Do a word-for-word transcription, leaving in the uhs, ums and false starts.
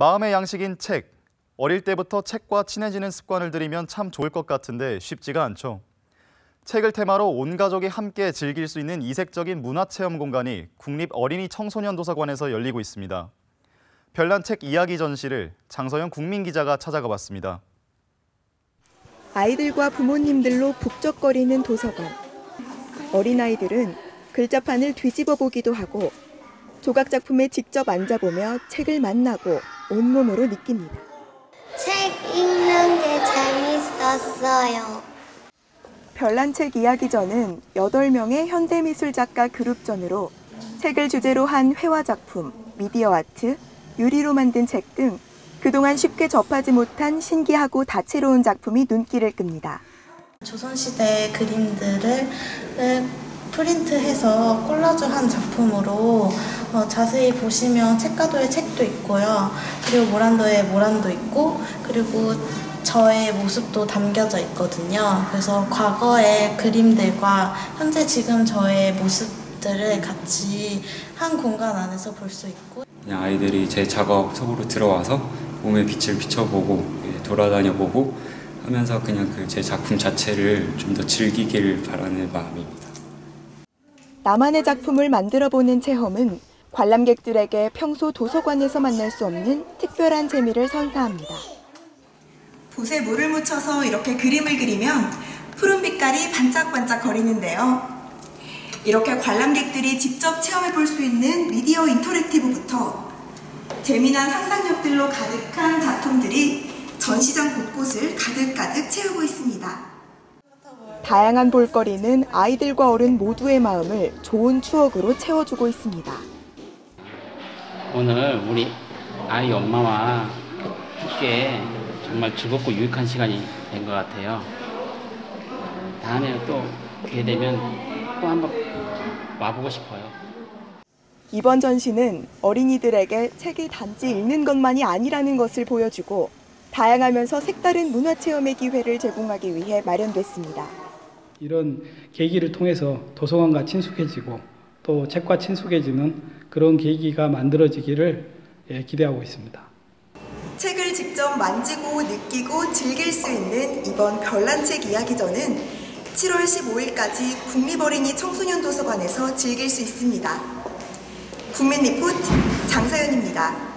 마음의 양식인 책. 어릴 때부터 책과 친해지는 습관을 들이면 참 좋을 것 같은데 쉽지가 않죠. 책을 테마로 온 가족이 함께 즐길 수 있는 이색적인 문화체험 공간이 국립어린이청소년도서관에서 열리고 있습니다. 별난 책 이야기 전시를 장서영 국민기자가 찾아가 봤습니다. 아이들과 부모님들로 북적거리는 도서관. 어린아이들은 글자판을 뒤집어 보기도 하고 조각 작품에 직접 앉아보며 책을 만나고 온몸으로 느낍니다. 책 읽는 게 재밌었어요. 별난 책 이야기전은 여덟 명의 현대미술 작가 그룹전으로 책을 주제로 한 회화 작품, 미디어 아트, 유리로 만든 책 등 그동안 쉽게 접하지 못한 신기하고 다채로운 작품이 눈길을 끕니다. 조선시대 그림들을 프린트해서 콜라주한 작품으로 어, 자세히 보시면 책가도의 책도 있고요. 그리고 모란도의 모란도 있고 그리고 저의 모습도 담겨져 있거든요. 그래서 과거의 그림들과 현재 지금 저의 모습들을 같이 한 공간 안에서 볼 수 있고 그냥 아이들이 제 작업 속으로 들어와서 몸에 빛을 비춰보고 돌아다녀보고 하면서 그냥 그 제 작품 자체를 좀 더 즐기길 바라는 마음입니다. 나만의 작품을 만들어보는 체험은 관람객들에게 평소 도서관에서 만날 수 없는 특별한 재미를 선사합니다. 붓에 물을 묻혀서 이렇게 그림을 그리면 푸른 빛깔이 반짝반짝 거리는데요. 이렇게 관람객들이 직접 체험해 볼 수 있는 미디어 인터랙티브부터 재미난 상상력들로 가득한 작품들이 전시장 곳곳을 가득가득 채우고 있습니다. 다양한 볼거리는 아이들과 어른 모두의 마음을 좋은 추억으로 채워주고 있습니다. 오늘 우리 아이 엄마와 함께 정말 즐겁고 유익한 시간이 된 것 같아요. 다음에 또 기회 되면 또 한번 와보고 싶어요. 이번 전시는 어린이들에게 책이 단지 읽는 것만이 아니라는 것을 보여주고 다양하면서 색다른 문화체험의 기회를 제공하기 위해 마련됐습니다. 이런 계기를 통해서 도서관과 친숙해지고 또 책과 친숙해지는 그런 계기가 만들어지기를 기대하고 있습니다. 책을 직접 만지고 느끼고 즐길 수 있는 이번 별난 책 이야기전은 칠월 십오일까지 국립어린이청소년도서관에서 즐길 수 있습니다. 국민리포트 장서연입니다.